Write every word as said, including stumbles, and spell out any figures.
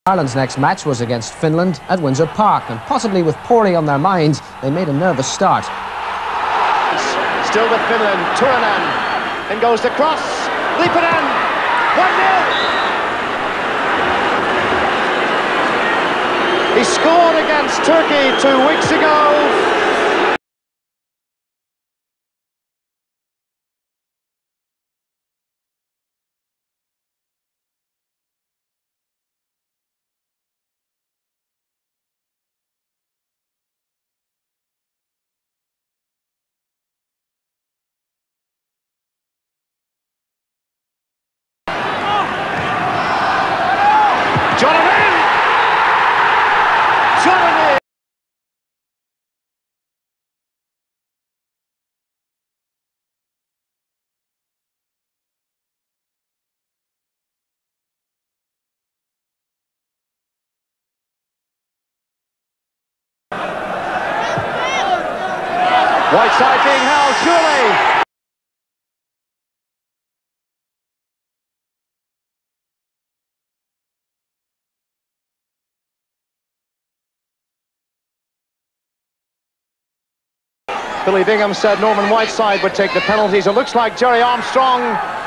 Ireland's next match was against Finland at Windsor Park, and possibly with Pori on their minds, they made a nervous start. Still with Finland, Turunen, and goes the cross, Lipanen, one nil! He scored against Turkey two weeks ago. Jonathan! Jonathan! Whiteside being held, surely! Billy Bingham said Norman Whiteside would take the penalties. It looks like Jerry Armstrong